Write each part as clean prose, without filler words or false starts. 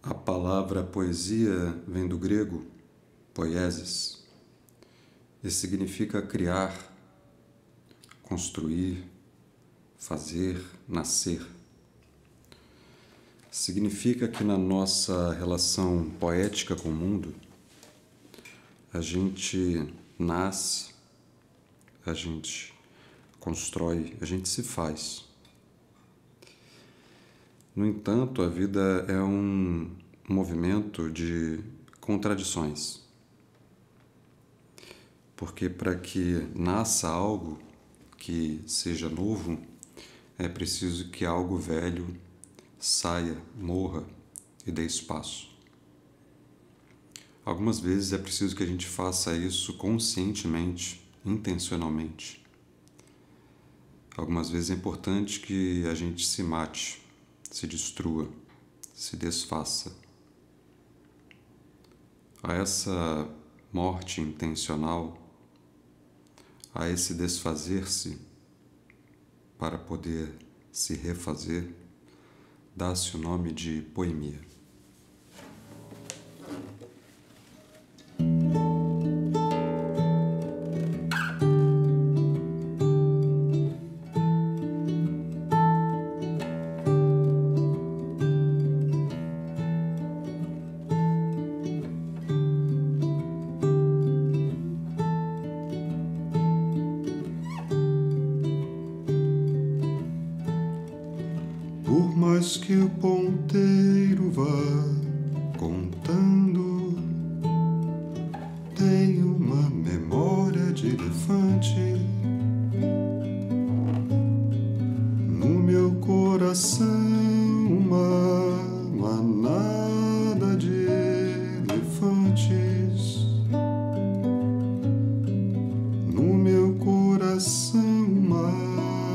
A palavra poesia vem do grego poiesis e significa criar, construir, fazer, nascer. Significa que na nossa relação poética com o mundo, a gente nasce, a gente constrói, a gente se faz. No entanto, a vida é um movimento de contradições. Porque para que nasça algo que seja novo, é preciso que algo velho saia, morra e dê espaço. Algumas vezes é preciso que a gente faça isso conscientemente, intencionalmente. Algumas vezes é importante que a gente se mate, se destrua, se desfaça. A essa morte intencional, a esse desfazer-se para poder se refazer, dá-se o nome de poemia. Por mais que o ponteiro vá contando, tenho uma memória de elefante no meu coração, uma manada de elefantes no meu coração, uma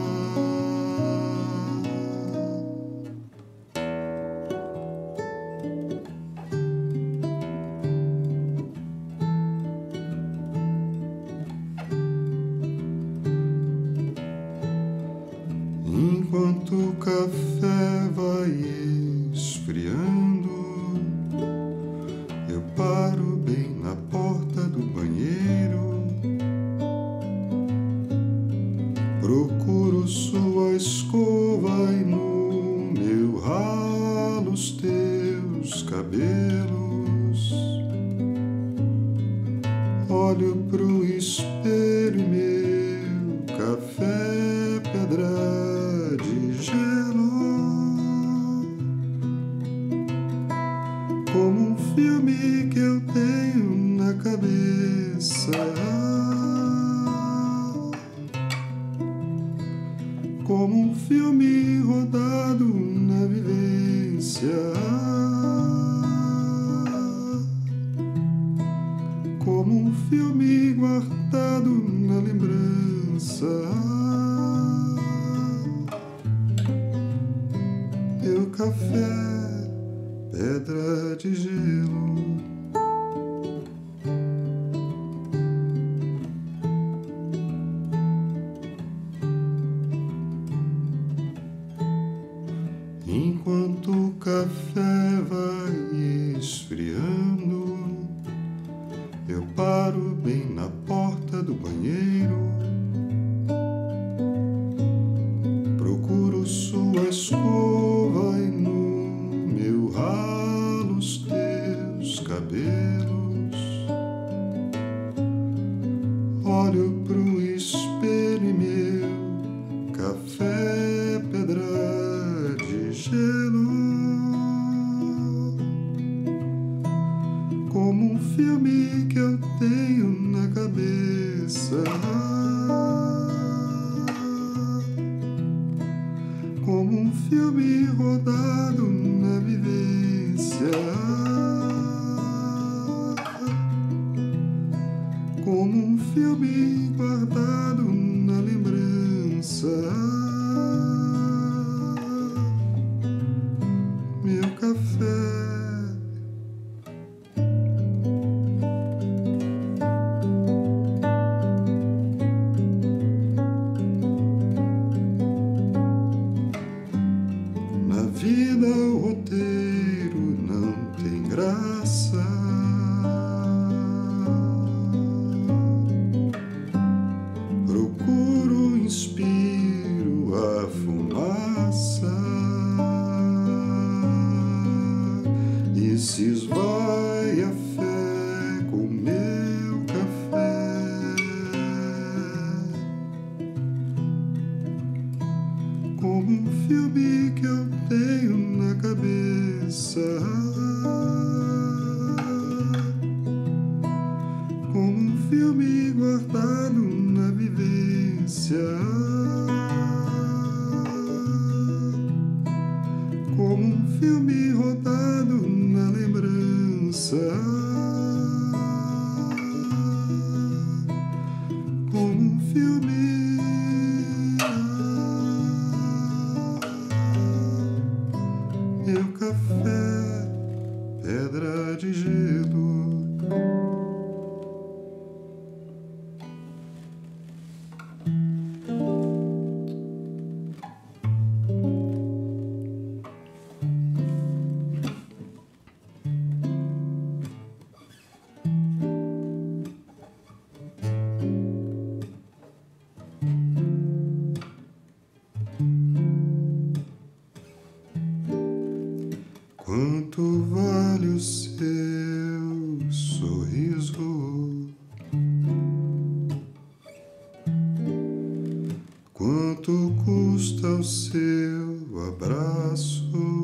enquanto o café vai esfriando, eu paro bem na porta do banheiro, procuro sua escova e no meu ralo os teus cabelos. Olho pro espelho e meu café é pedra de gelo, como um filme que eu tenho na cabeça, como um filme rodado na vivência, como um filme guardado na lembrança. Meu café, pedra de gelo. Enquanto o café vai esfriando, eu paro bem na porta do banheiro, procuro sua escova e no meu ralo os teus cabelos. Olho pro espelho e meu café é pedra de gelo, como um filme que eu tenho na cabeça, como um filme rodado na vivência, como um filme guardado na lembrança. Meu café, na vida o roteiro não graça. Procuro, inspiro a fumaça e se esvai a fé com meu café, como um filme que eu tenho na cabeça, como um filme guardado na vivência, como um filme rodado na lembrança, como um filme. Meu café, pedra de gelo. Quanto vale o seu sorriso? Quanto custa o seu abraço?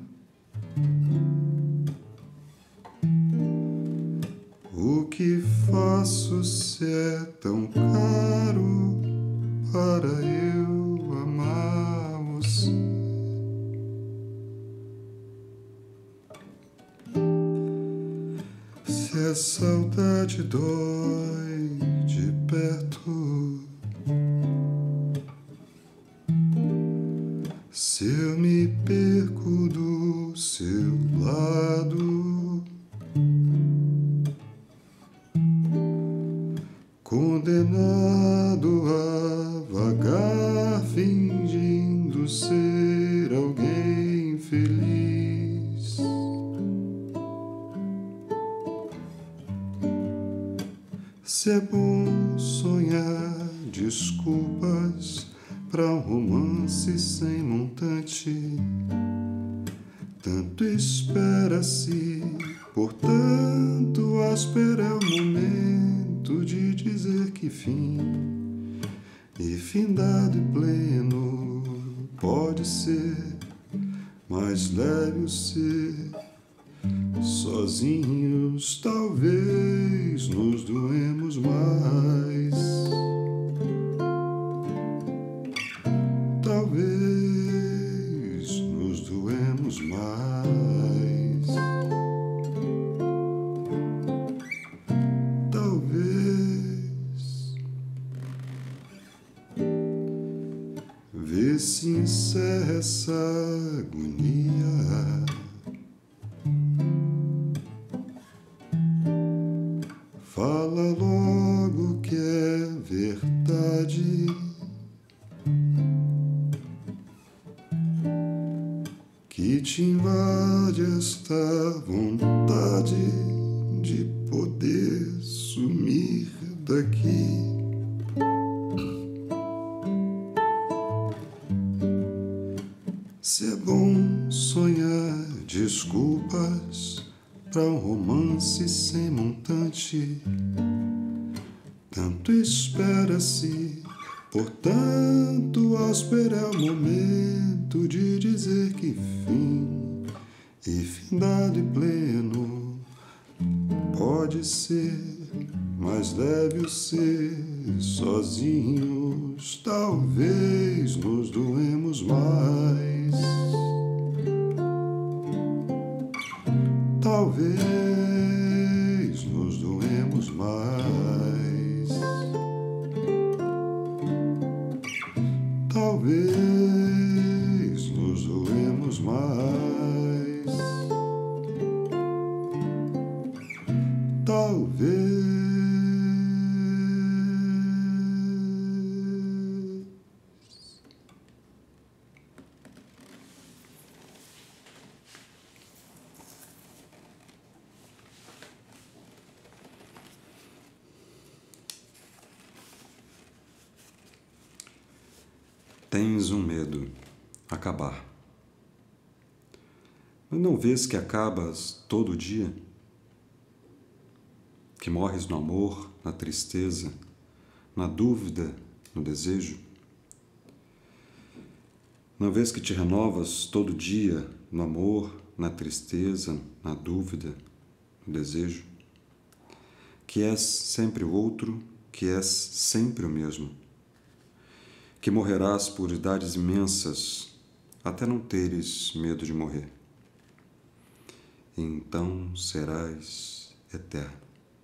O que faço se é tão caro para eu amar você? Se a saudade dói de perto, se eu me perco do seu lado, condenado a vagar fingindo ser alguém feliz. Se é bom sonhar desculpas pra um romance sem montante, tanto espera-se, portanto áspero é o momento de dizer que fim, e findado e pleno pode ser mais leve o ser. Sozinhos talvez nos doemos mais, talvez nos doemos mais, talvez. Vê se encerra essa agonia, fala logo que é verdade, que te invade esta vontade de poder sumir daqui. Se é bom sonhar desculpas pra um romance sem montante, tanto espera-se, portanto áspero é o momento de dizer que fim, e findado e pleno pode ser mais leve o ser. Sozinhos talvez nos doemos mais, talvez nos doemos mais, talvez nos doemos mais, talvez. Tens um medo, acabar. Mas não vês que acabas todo dia? Que morres no amor, na tristeza, na dúvida, no desejo? Não vês que te renovas todo dia no amor, na tristeza, na dúvida, no desejo? Que és sempre o outro, que és sempre o mesmo? Que morrerás por idades imensas, até não teres medo de morrer. E então serás eterno.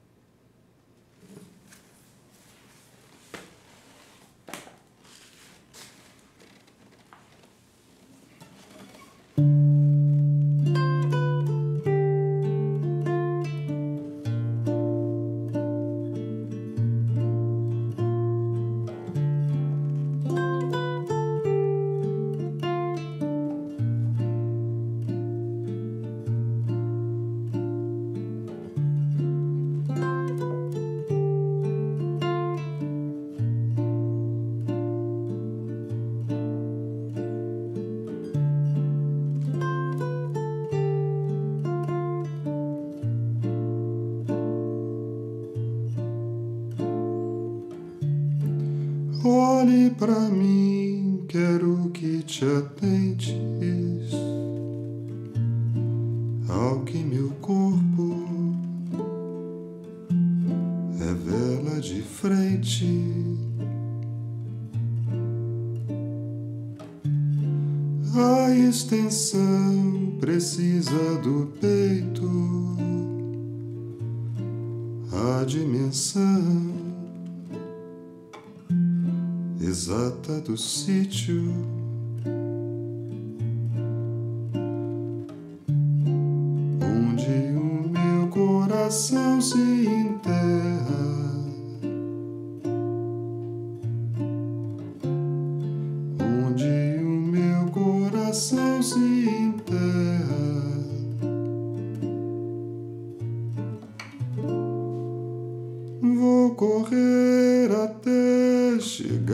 Olhe pra mim, quero que te atentes ao que meu corpo revela de frente. A extensão precisa do peito, a dimensão exata do sítio. Onde o meu coração se enterra, onde o meu coração se enterra. Vou correr até chegar,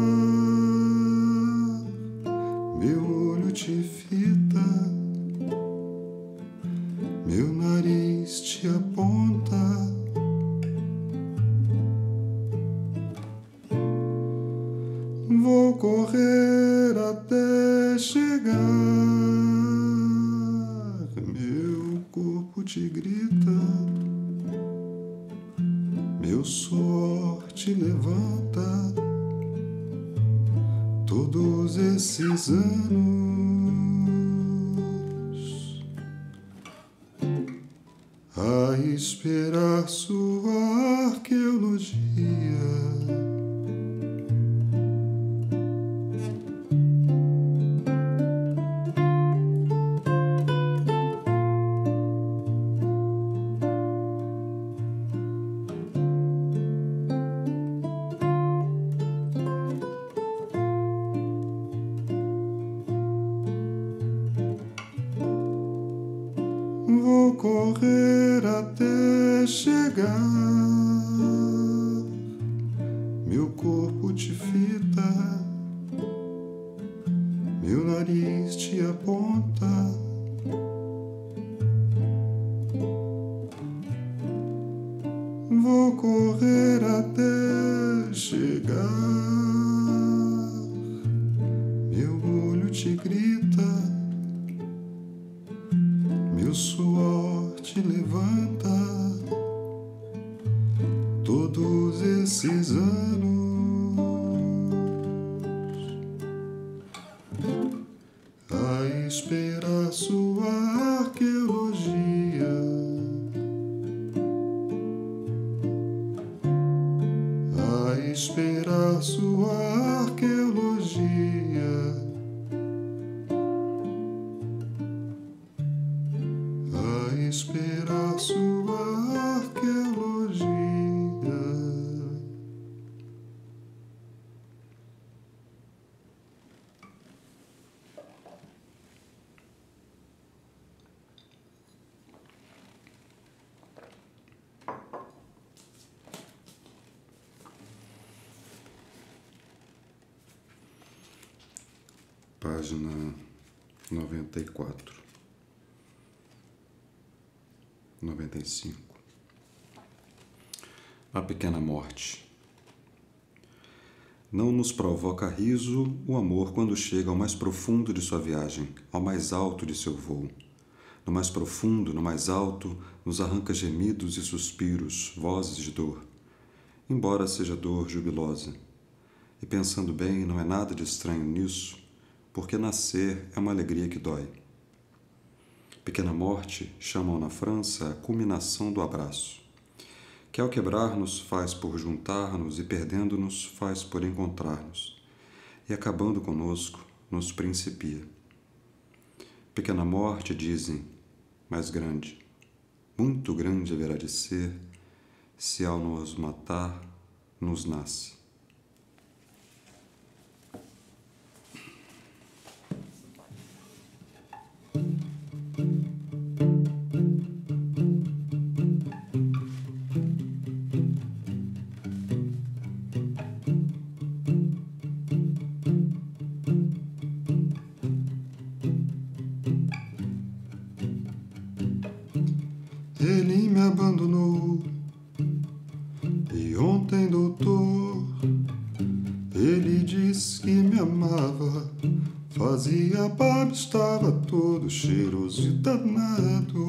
meu olho te fita, meu nariz te aponta. Vou correr até chegar, meu corpo te grita, meu suor te levanta. Todos esses anos a esperar sua arqueologia. Vou correr até chegar, meu corpo te fita, meu nariz te aponta. Vou correr até chegar, meu olho te grita, meu suor te levanta. Todos esses anos a esperar sua arqueologia. A esperar sua arqueologia. A esperar sua arqueologia. página 94, 95. A pequena morte. Não nos provoca riso o amor quando chega ao mais profundo de sua viagem, ao mais alto de seu voo. No mais profundo, no mais alto, nos arranca gemidos e suspiros, vozes de dor, embora seja dor jubilosa. E pensando bem, não é nada de estranho nisso, porque nascer é uma alegria que dói. Pequena morte chamam na França a culminação do abraço, que ao quebrar-nos faz por juntar-nos e perdendo-nos faz por encontrar-nos, e acabando conosco nos principia. Pequena morte, dizem, mas grande, muito grande haverá de ser, se ao nos matar, nos nasce. Ele me abandonou. E ontem, doutor, ele disse que me amava. Fazia barba, estava todo cheiroso e danado.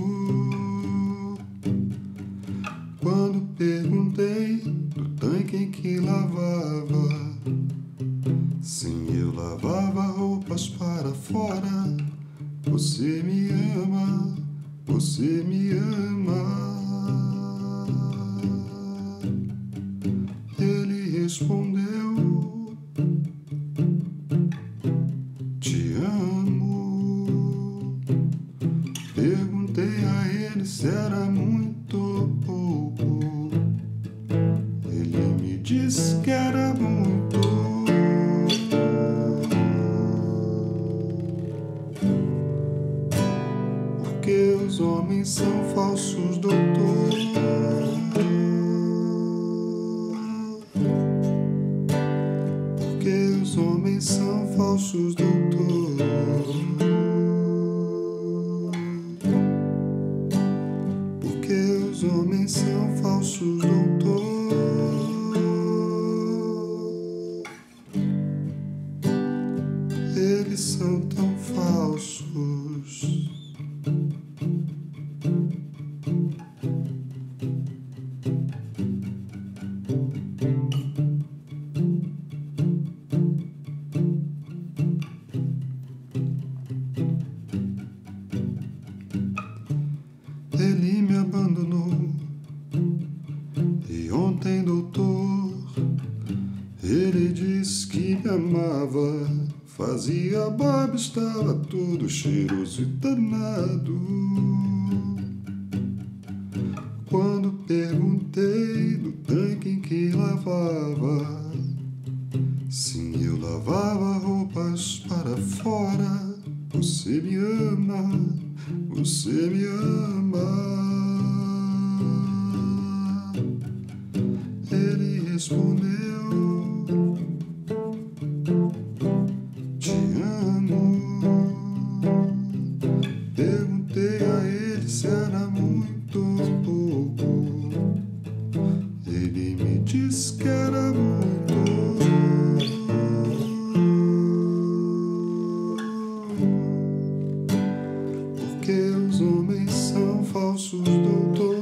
Quando perguntei do tanque em que lavava, sim, eu lavava roupas para fora. Você me ama, você me ama. Ele respondeu: te amo. Perguntei a ele se era muito pouco. Ele me disse que era muito. Porque os homens são falsos, doutor. Porque os homens são falsos, doutor. Porque os homens são falsos, doutor. Eles são tão falsos. Ele me abandonou. E ontem, doutor, ele disse que me amava. Fazia barba, estava todo cheiroso e danado. Quando perguntei do tanque em que lavava, sim, eu lavava roupas para fora. Você me ama, você me ama. Ele respondeu: te amo. Perguntei a ele se era muito pouco. Ele me disse que era muito. Porque os homens são falsos, doutor.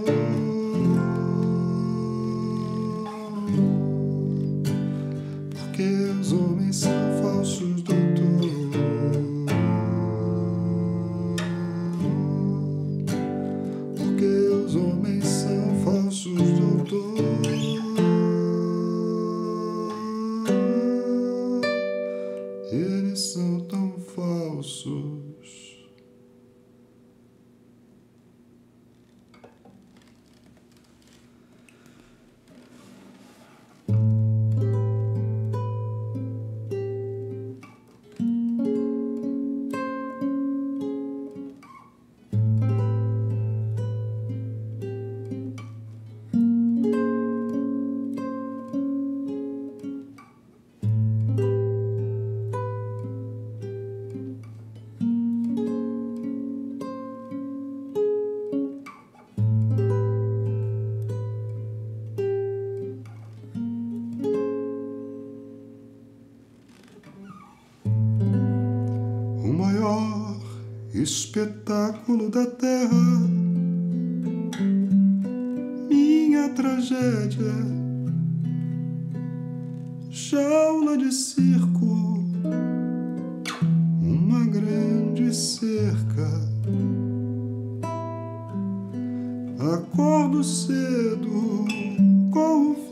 Porque os homens são falsos, doutor. espetáculo da terra, minha tragédia, jaula de circo, uma grande cerca. Acordo cedo com o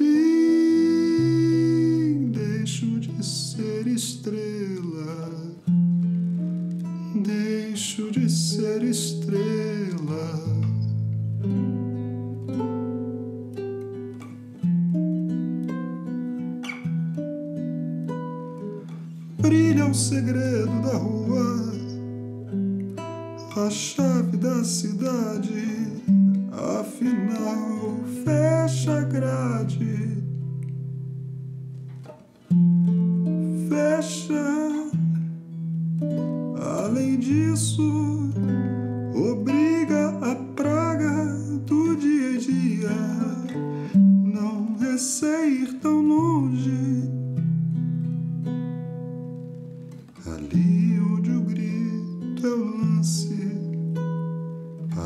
fim, deixo de ser estrela, deixo de ser estrela. Brilha o segredo da rua, a chave da cidade, afinal fecha a grade, fecha. Além disso, obriga a praga do dia a dia, não receio ir tão longe. Ali onde o grito é o lance, a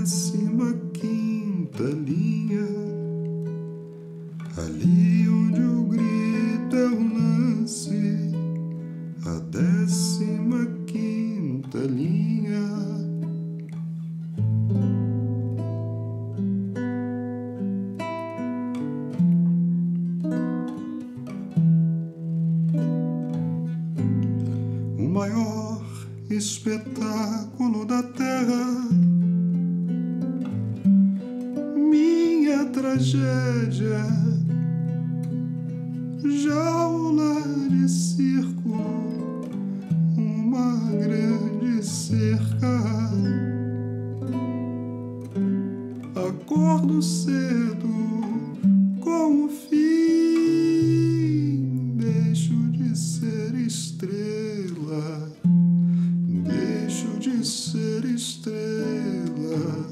15ª linha. Ali onde o grito é o lance, a 15ª linha. O maior espetáculo da terra, minha tragédia, jaula de circo, uma grande cerca. Acordo cedo com o fim, deixo de ser estrela, deixo de ser estrela.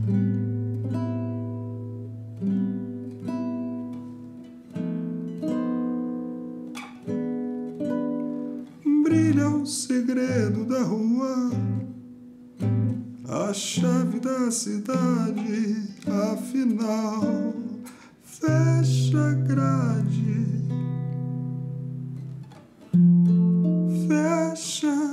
Brilha o segredo da rua, a chave da cidade, afinal fecha a grade, fecha.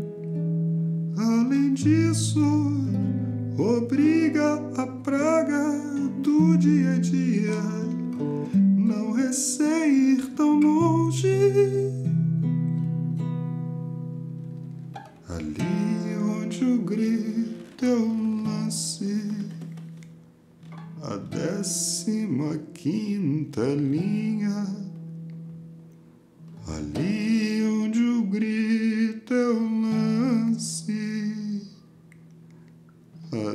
Além disso, obriga a praga do dia a dia, não receio ir tão longe. Ali onde o grito é o lance, a 15ª linha. Ali onde o grito é o lance, a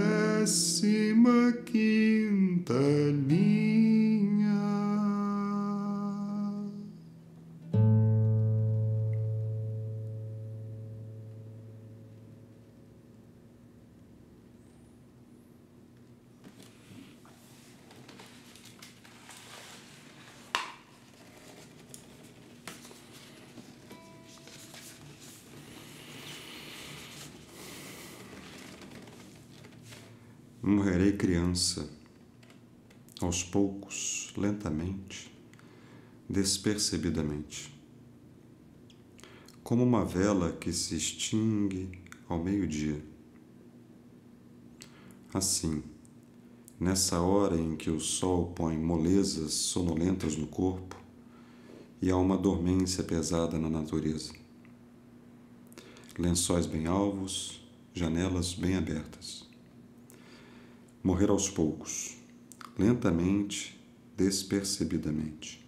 15ª linha. Morrerei criança, aos poucos, lentamente, despercebidamente, como uma vela que se extingue ao meio-dia. Assim, nessa hora em que o sol põe molezas sonolentas no corpo e há uma dormência pesada na natureza. Lençóis bem alvos, janelas bem abertas. Morrer aos poucos, lentamente, despercebidamente.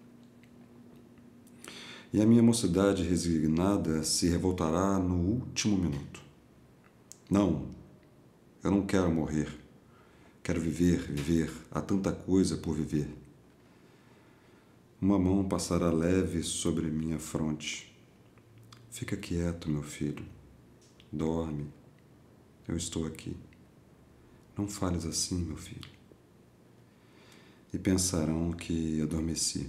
E a minha mocidade resignada se revoltará no último minuto. Não, eu não quero morrer. Quero viver, viver. Há tanta coisa por viver. Uma mão passará leve sobre minha fronte. Fica quieto, meu filho. Dorme. Eu estou aqui. Não fales assim, meu filho. E pensarão que adormeci.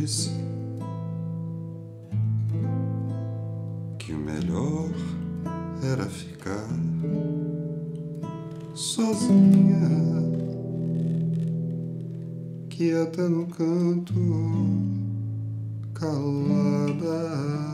disse que o melhor era ficar sozinha, quieta no canto, calada.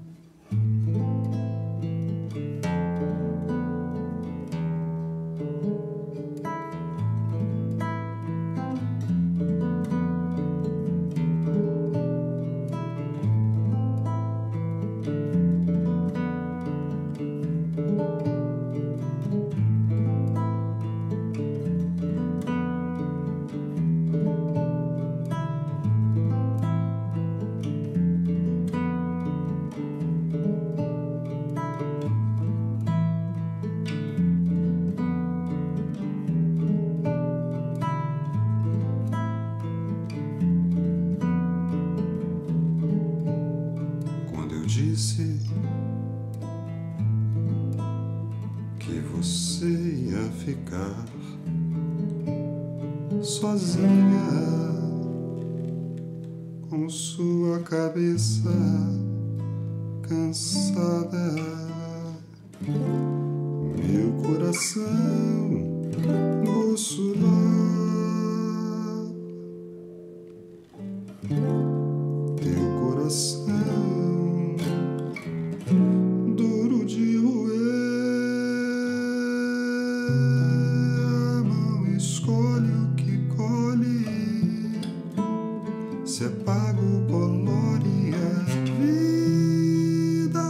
Disse que você ia ficar sozinha com sua cabeça cansada. Meu coração oscilar. Teu coração duro de roer, a mão escolhe o que colhe, se é pago, colore a vida.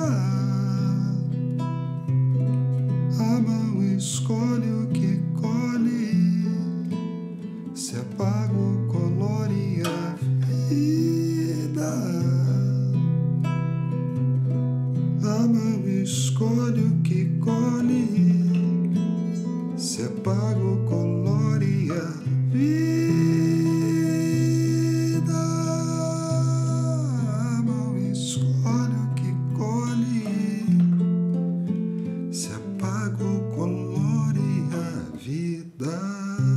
A mão escolhe o que colhe, se é pago, colore a vida. A mão escolhe o que colhe, se é pago, colore a vida. A mão escolhe o que colhe, se é pago, colore a vida.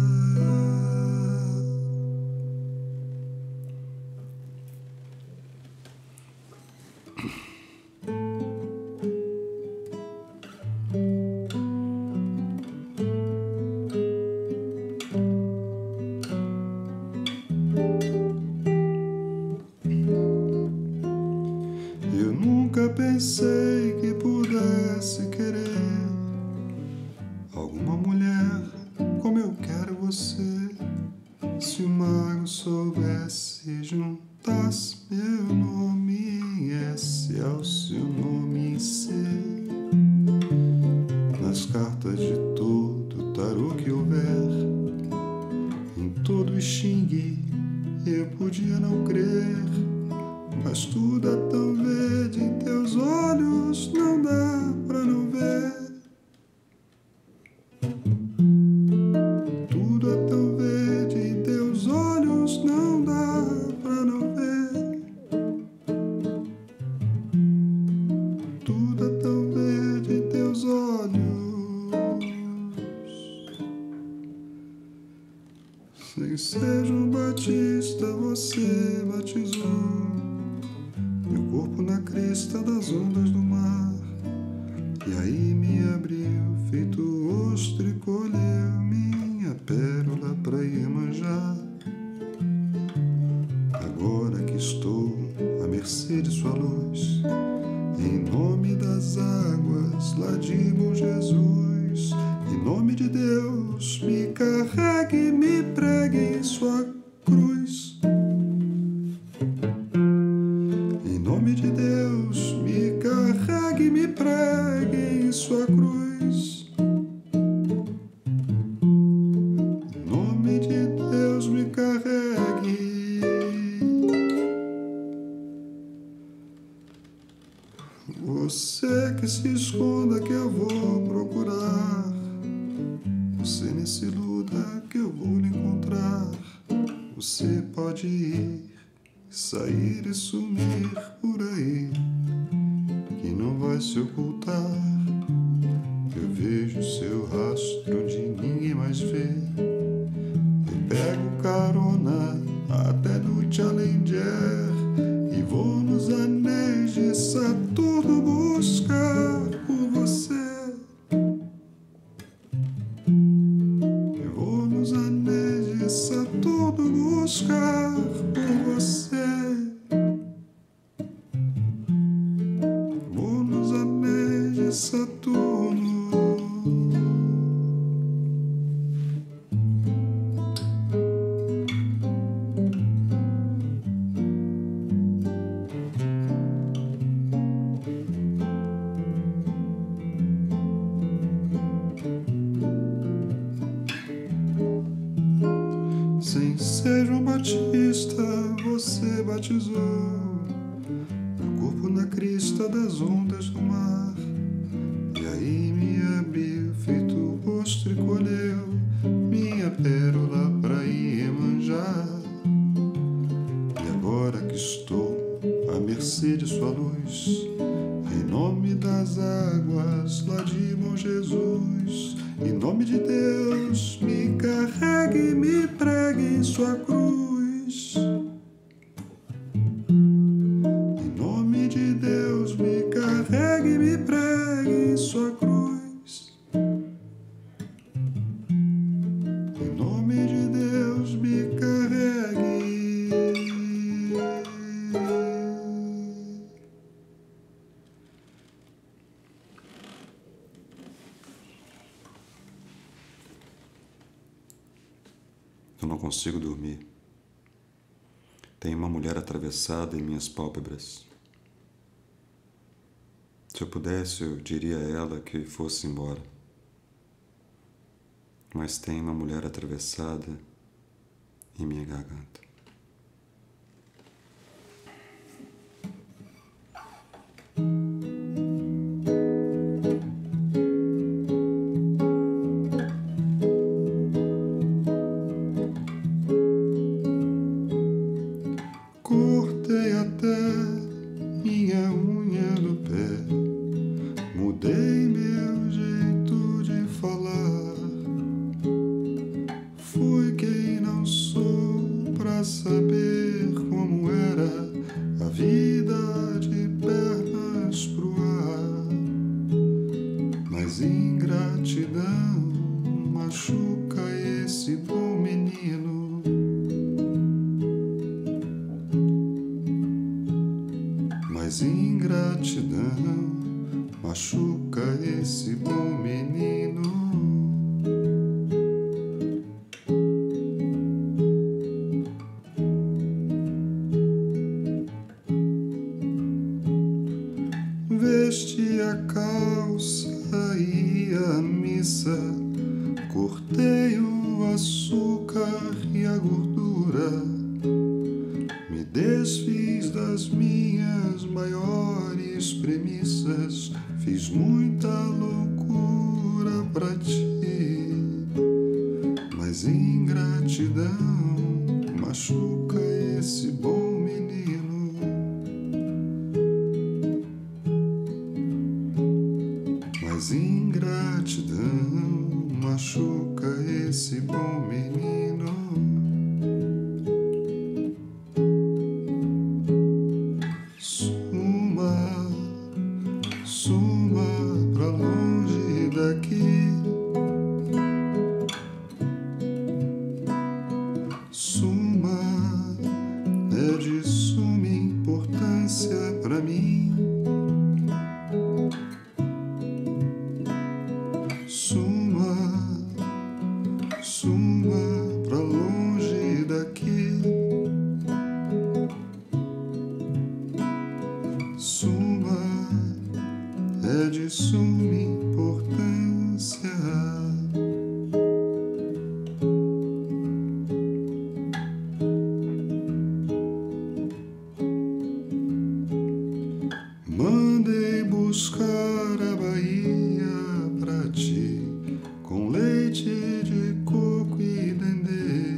Eu nunca pensei que pudesse querer alguma mulher como eu quero você. Se o mago soubesse, juntasse meu nome em S ao seu nome em C, nas cartas de todo tarô que houver, em todo xingue, eu podia não crer. Mas tudo é tão verde em teus olhos, não dá pra não ver. Tudo é tão verde em teus olhos, não dá pra não ver. Tudo é tão verde em teus olhos. Sem ser João Batista, você batizou meu corpo na crista das ondas do mar, e aí me abriu, feito ostra, e colheu minha pérola pra Iemanjá. Agora que estou à mercê de sua luz, em nome das águas, lá de bom Jesus, em nome de Deus, me carregue, me pregue em sua cruz. Em nome de Deus, me carregue, me pregue em sua cruz. Em nome de Deus, me carregue. Você que se esconda que eu vou procurar, você nem se iluda que eu vou lhe encontrar. Você pode ir, sair e sumir por aí, que não vai se ocultar. Eu vejo seu rastro onde ninguém mais vê, e pego carona até no Challenger. buscar por você. Vou nos anéis de Saturno. Sem ser João Batista, você batizou meu corpo na crista das ondas do mar. E aí me abriu, feito o rosto e colheu minha pérola pra Iemanjá. E agora que estou à mercê de sua luz, em nome das águas lá de Bom Jesus, em nome de Deus, me carregue e me pregue em sua cruz. Em nome de Deus, me carregue e me pregue em sua cruz. Em nome de Deus, me carregue. Eu não consigo dormir. Tem uma mulher atravessada em minhas pálpebras. Se eu pudesse, eu diria a ela que fosse embora. Mas tem uma mulher atravessada em minha garganta. Cortei até minha unha do pé, mudei meu jeito de falar. Fui quem não sou pra saber como era a vida de pernas pro ar. Mas ingratidão machuca esse bom menino. Mas ingratidão machuca esse bom menino. Vesti a calça e a missa, cortei o açúcar e a gordura, me desfiz das minhas maiores premissas, fiz muita loucura pra ti. Mas ingratidão machuca esse bom menino. Mas ingratidão machuca esse bom menino. Suma pra longe daqui. Suma é de suma importância pra mim. Suma pra longe daqui. Suma é de suma importância. Mandei buscar a Bahia pra ti, com leite de coco e dendê.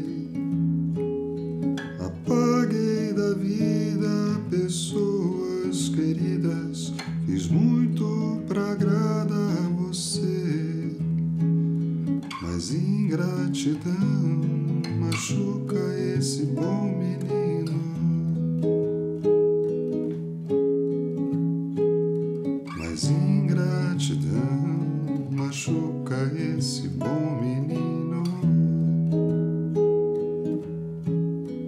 Apaguei da vida pessoas queridas, fiz muito pra agradar você. Mas ingratidão machuca esse bom menino. Mas ingratidão machuca esse bom menino.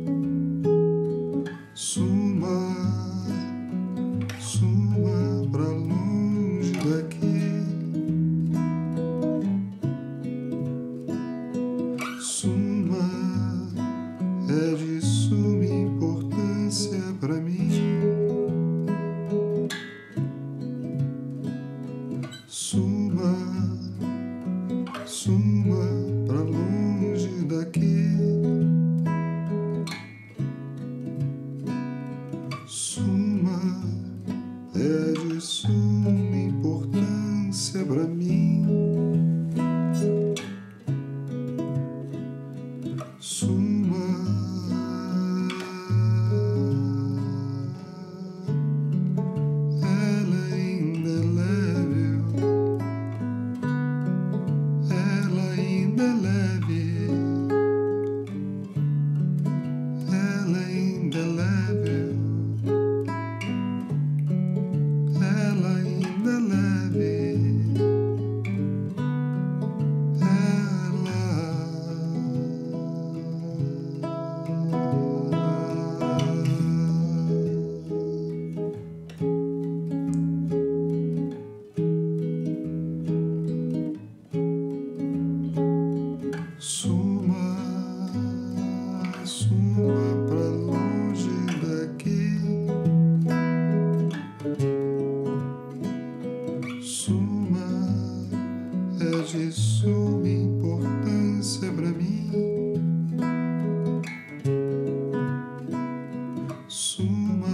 Suma, suma pra longe daqui. Suma é de suma importância pra mim. Suma,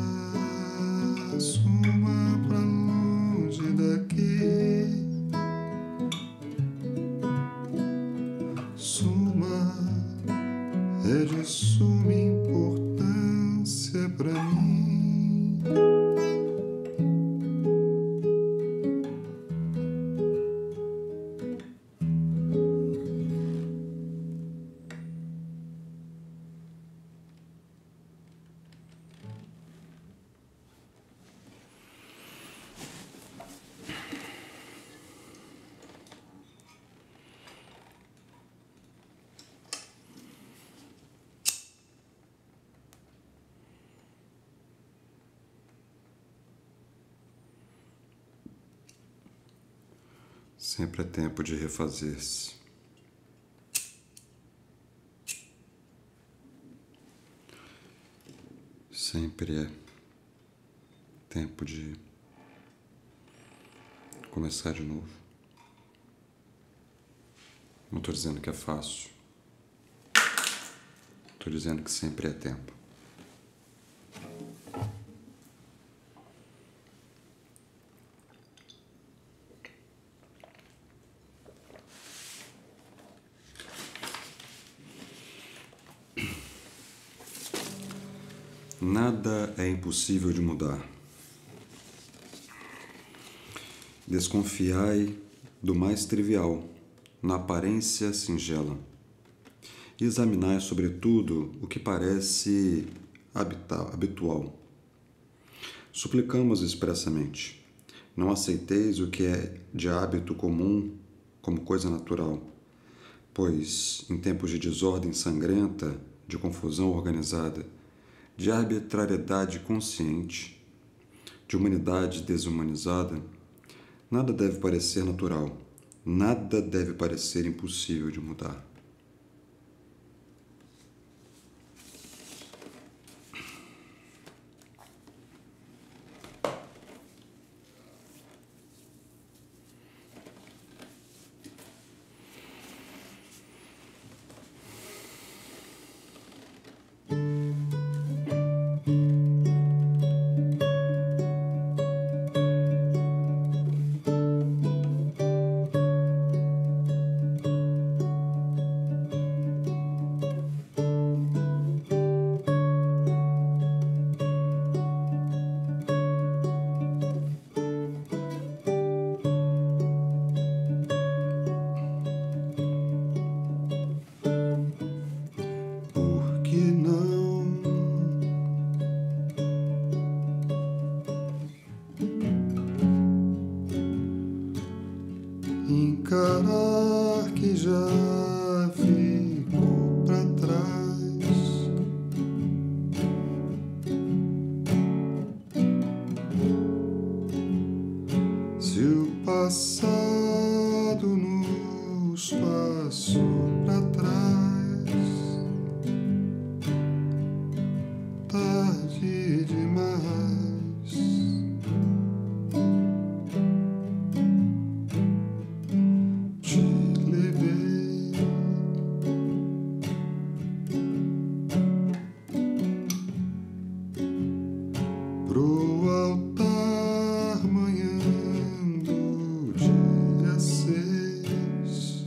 suma pra longe daqui. Suma é de suma importância pra mim. Sempre é tempo de refazer-se. Sempre é tempo de começar de novo. Não estou dizendo que é fácil. Estou dizendo que sempre é tempo. Nada é impossível de mudar. Desconfiai do mais trivial, na aparência singela, e examinai, sobretudo, o que parece habitual. Suplicamos expressamente: não aceiteis o que é de hábito comum como coisa natural, pois, em tempos de desordem sangrenta, de confusão organizada, de arbitrariedade consciente, de humanidade desumanizada, nada deve parecer natural, nada deve parecer impossível de mudar. Encarar que já ficou pra trás. Se o passado nos passou pra trás, tarde demais. Pro altar manhã do dia 6,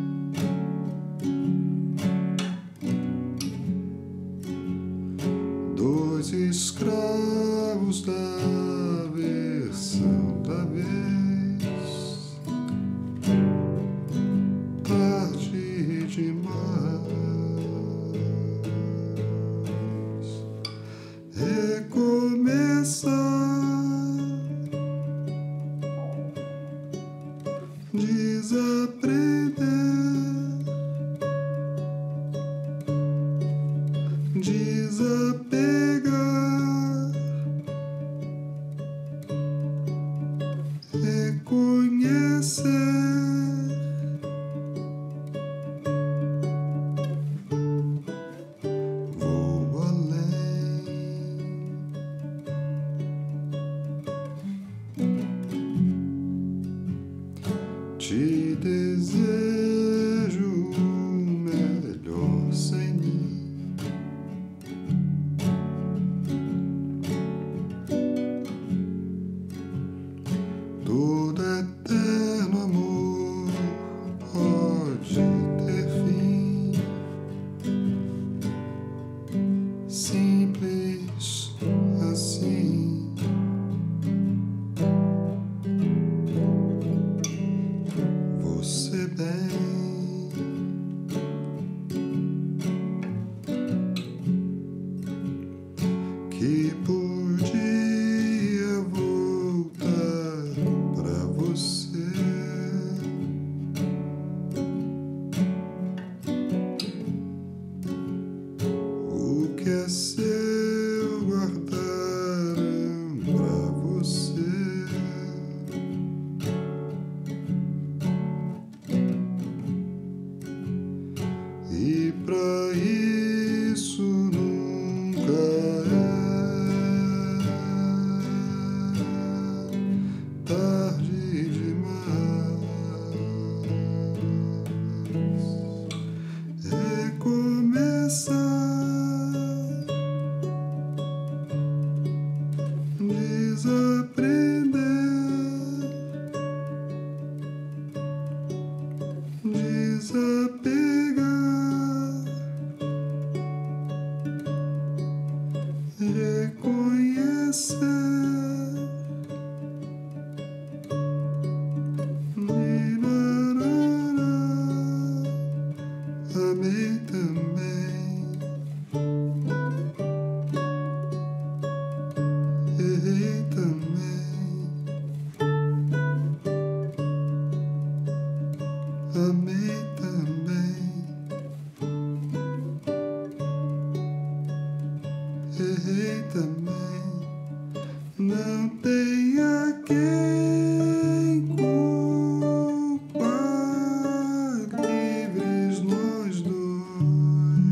dois escravos da versão da vez, tarde demais. Recomeçar, desaprender, desapegar, reconhecer, desejo melhor sem mim. Todo eterno amor pode ter fim, simples assim. Você bem, que podia voltar pra você. O que é seu guardaram pra você. E pra isso nunca é tarde demais. Recomeçar, desaprender, desapegar, reconhecer, amei também, errei também, amei também, errei também. Não tem a quem culpar, livres nós dois.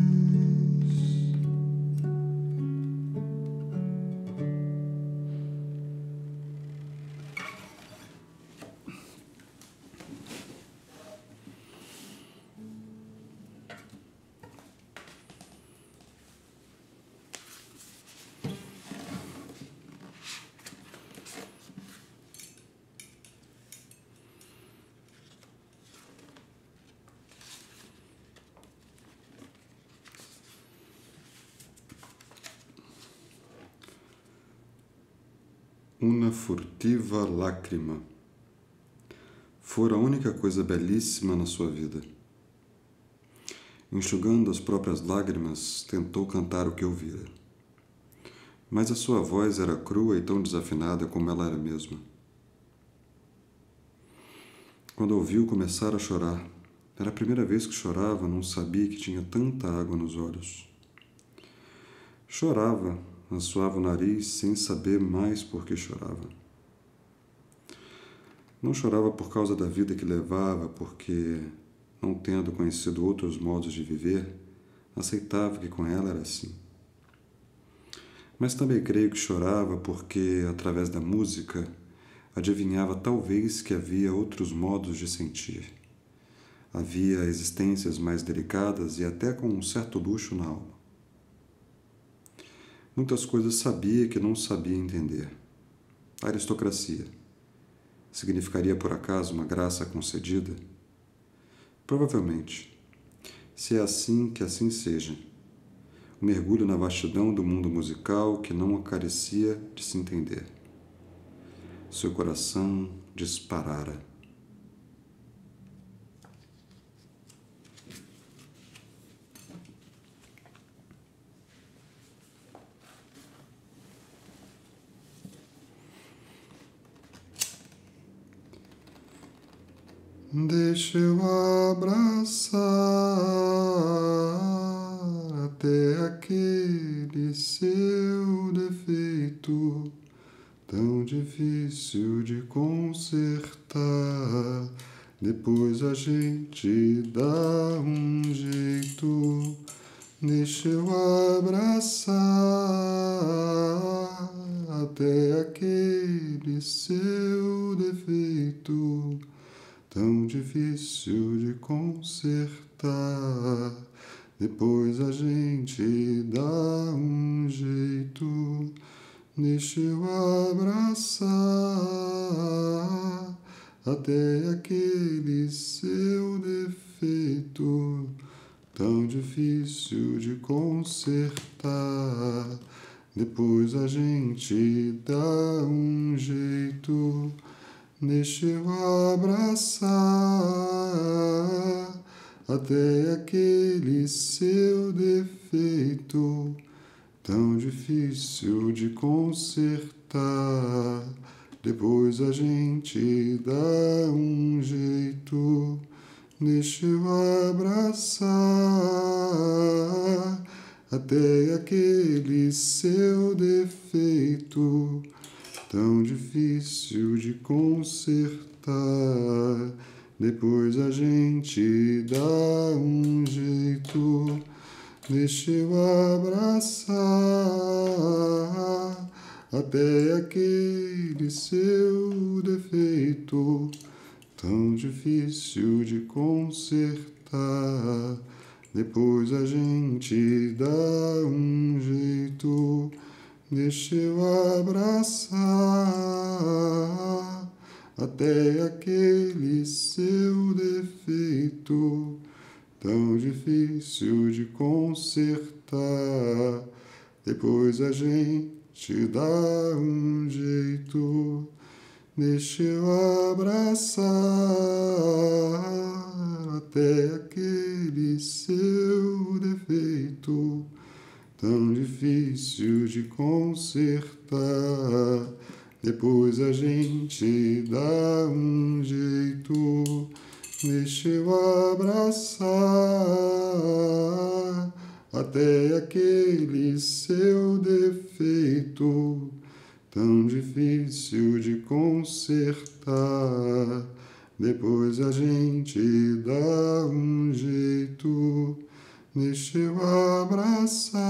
Una furtiva lágrima fora a única coisa belíssima na sua vida. Enxugando as próprias lágrimas, tentou cantar o que ouvira. Mas a sua voz era crua e tão desafinada como ela era mesma. Quando ouviu começar a chorar, era a primeira vez que chorava, não sabia que tinha tanta água nos olhos. Chorava, assoava o nariz sem saber mais por que chorava. Não chorava por causa da vida que levava, porque, não tendo conhecido outros modos de viver, aceitava que com ela era assim. Mas também creio que chorava porque, através da música, adivinhava talvez que havia outros modos de sentir. Havia existências mais delicadas e até com um certo luxo na alma. Muitas coisas sabia que não sabia entender. A aristocracia. Significaria por acaso uma graça concedida? Provavelmente. Se é assim, que assim seja. Um mergulho na vastidão do mundo musical que não acarecia de se entender. Seu coração disparara. Deixa eu abraçar até aquele seu defeito tão difícil de consertar. Depois a gente dá um jeito. Deixa eu abraçar até aquele seu defeito tão difícil de consertar. Depois a gente dá um jeito, deixa eu abraçar até aquele seu defeito, tão difícil de consertar. Depois a gente dá um jeito, deixa eu abraçar até aquele seu defeito, tão difícil de consertar. Depois a gente dá um jeito, deixa eu abraçar até aquele seu defeito, tão difícil de consertar. Depois a gente dá um jeito, deixa eu abraçar até aquele seu defeito, tão difícil de consertar. Depois a gente dá um jeito, deixa eu abraçar até aquele seu defeito, tão difícil de consertar. Depois a gente dá um jeito, deixa eu abraçar até aquele seu defeito, tão difícil de consertar. Depois a gente dá um jeito, deixa eu abraçar até aquele seu defeito, tão difícil de consertar. Depois a gente dá um jeito, deixa eu abraçar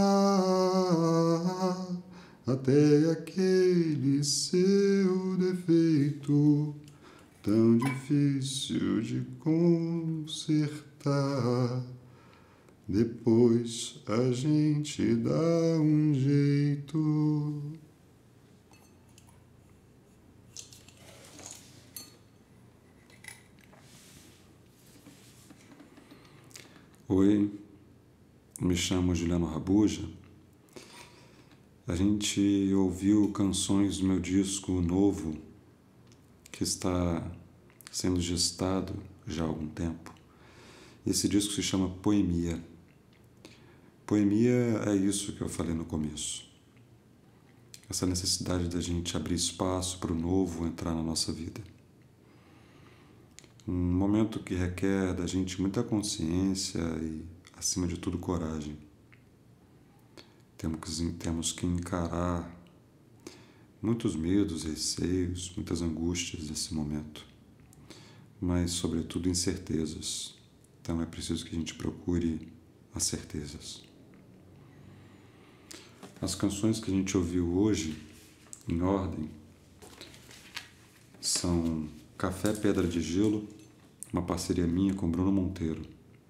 até aquele seu defeito, tão difícil de consertar. Depois a gente dá um jeito. Oi, me chamo Juliano Rabuja. A gente ouviu canções do meu disco novo, que está sendo gestado já há algum tempo. Esse disco se chama Poemia. Poemia é isso que eu falei no começo. Essa necessidade da gente abrir espaço para o novo entrar na nossa vida. Um momento que requer da gente muita consciência e, acima de tudo, coragem. Temos que encarar muitos medos, receios, muitas angústias desse momento, mas, sobretudo, incertezas. Então é preciso que a gente procure as certezas. As canções que a gente ouviu hoje, em ordem, são Café Pedra de Gelo, uma parceria minha com Bruno Monteiro.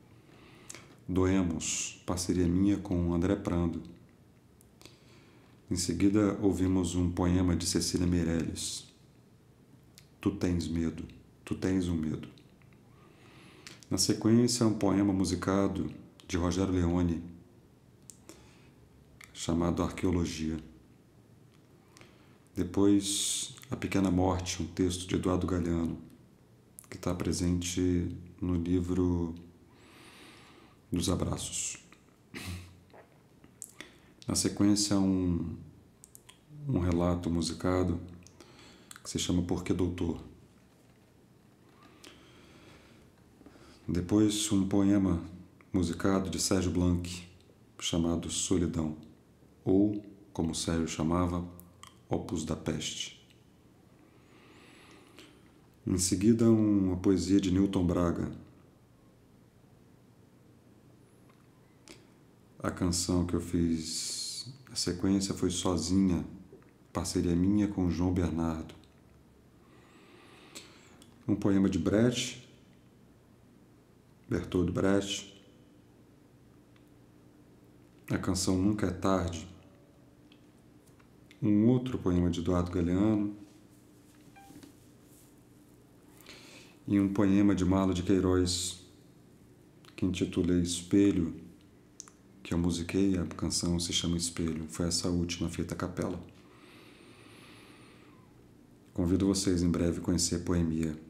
Doemos, parceria minha com André Prando. Em seguida, ouvimos um poema de Cecília Meirelles. Tu tens medo, tu tens um medo. Na sequência, um poema musicado de Rogério Leone, chamado Arqueologia. Depois, A Pequena Morte, um texto de Eduardo Galeano, que está presente no livro dos Abraços. Na sequência, um relato musicado que se chama Por que Doutor? Depois, um poema musicado de Sérgio Blanc, chamado Solidão, ou, como Sérgio chamava, Opus da Peste. Em seguida, uma poesia de Newton Braga. A canção que eu fiz, a sequência foi Sozinha, parceria minha com João Bernardo. um poema de Brecht, Bertolt Brecht, a canção Nunca é Tarde, um outro poema de Eduardo Galeano e um poema de Marlo de Queiroz que intitulei Espelho, que eu musiquei, a canção se chama Espelho, foi essa última feita a capela. Convido vocês em breve a conhecer a Poemia